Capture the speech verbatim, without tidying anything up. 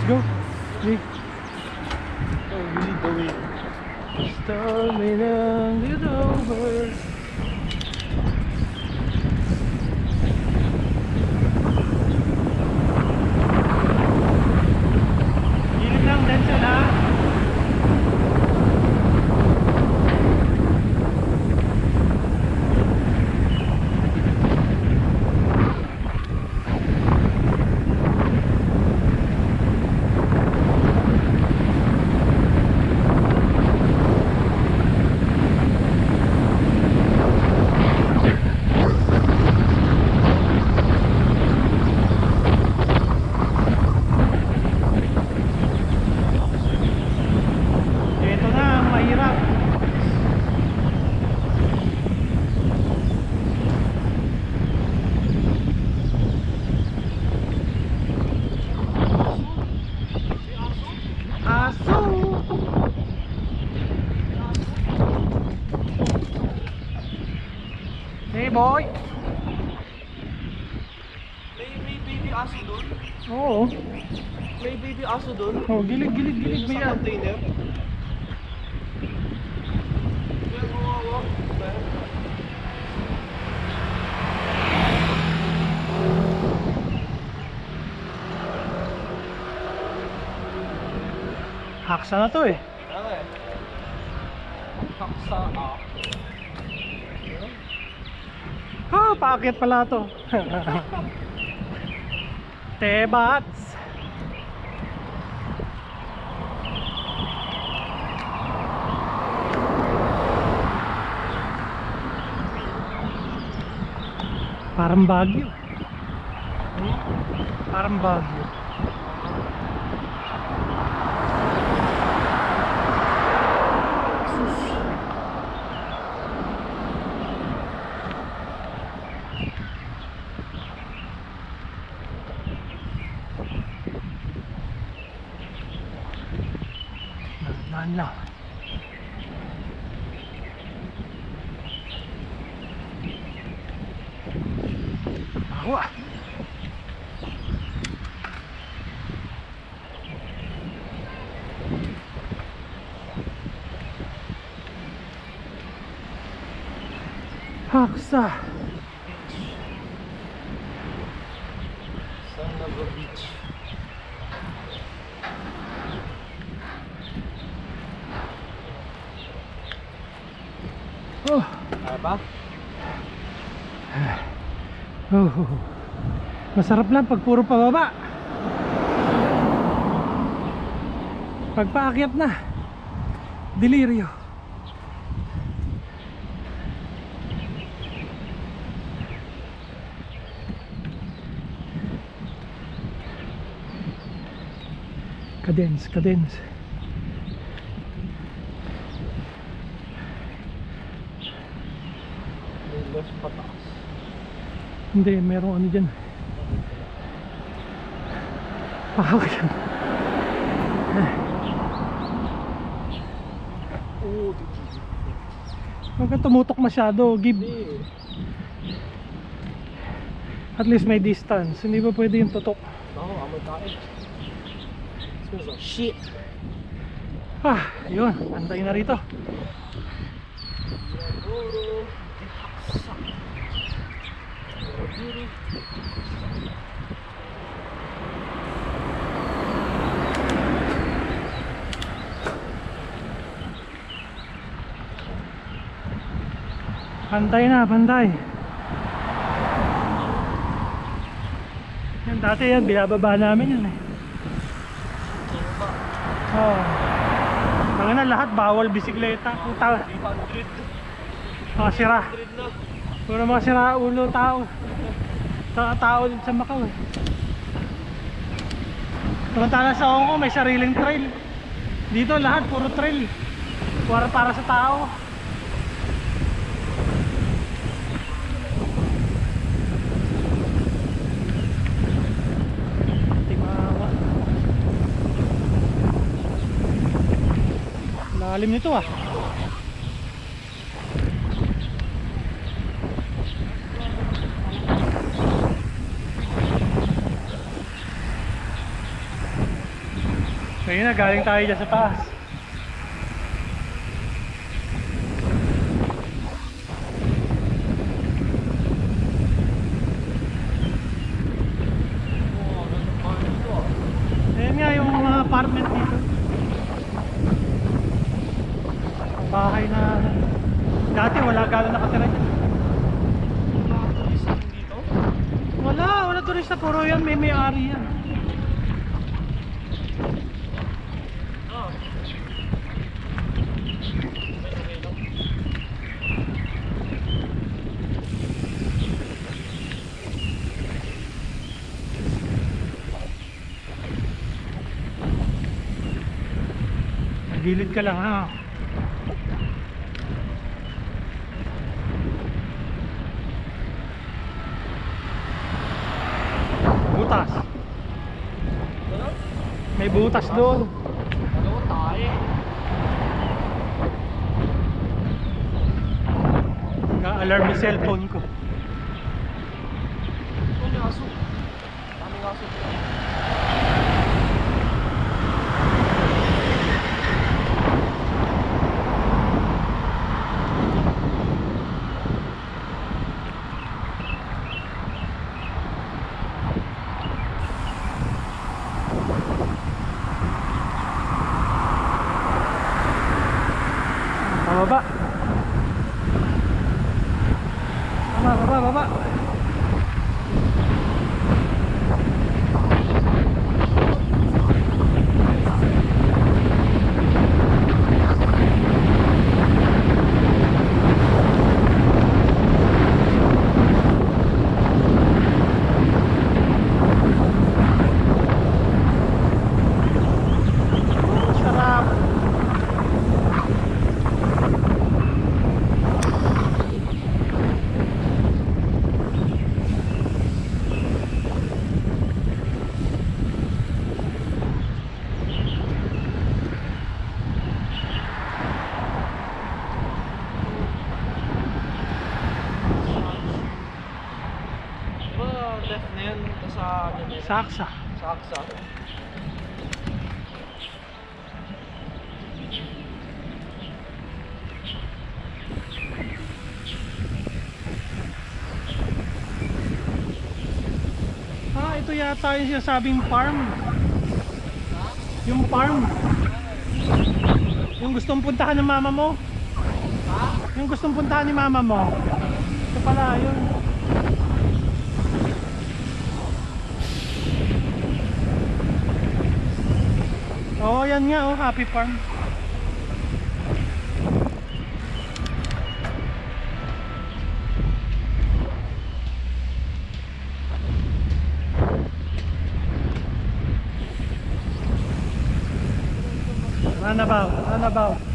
Let's go. Hey. Oh, we need the wind. Stormy lang it over. Gilid lang, Denzel ha. Ito na ang mahirap. Aso. Hey boy. May, may baby aso doon? Oo. May baby aso doon? Oh, gilid, gilid, gilid mo Sa yan. container? Kaya kawawa. Haksa na to eh. Ano eh? Haksa ah. Ah, paakyat pala to. Tebats. Parang Baguio. Hmm? Parang Baguio. Sus. Dahan lang. Ako ah. Haksa. Son of a beach. Oh. Kaya ba? Oh. Masarap lang pag puro pababa. Pag paakyat na, delirio. Cadence, cadence. May left pataas. Hindi, merong ano dyan. Paakyat. Oo, dito. Huwag ka tumutok masyado, give. Hindi. At least may distance. Hindi ba pwede yung tutok? Ako, amoy kain. Smells like shit. Ah, yun. Antay na rito. Guru. Haksa. Guru. Pantay na, pantay. Yan, dati yan, binababa namin yan eh. Oh. Tangin na lahat, bawal bisikleta. Puta. three hundred. Mga sira. three hundred na. Puro mga sira ulo tao. Sa tao din sa Macau eh. Samantala sa Hong Kong may sariling trail. Dito lahat puro trail. Para para sa tao. Timawa. Lalim nito ah. Ngayon na, galing tayo dyan sa taas. Ayan nga yung mga apartment dito. Ang bahay na dati wala gano'n nakatira dyan. Wala, wala turista, puro yan, may may-ari yan. Gilid ka lang ha. Butas. May butas doon. Ano tayo? Nag-alarm yung cellphone ko. Ito may aso. Daming aso. Bababa. Baba, baba, baba. Sarap. Diba left na yan? Ito sa ano na yun? Saksa. Sa Aksa. Ah, ito yata yung sinasabing farm. Yung farm. Yung gustong puntahan ng mama mo. Yung gustong puntahan ni mama mo. Ito pala yun. Oo, oh, yan nga oh, Happy Farm. Runabout, runabout.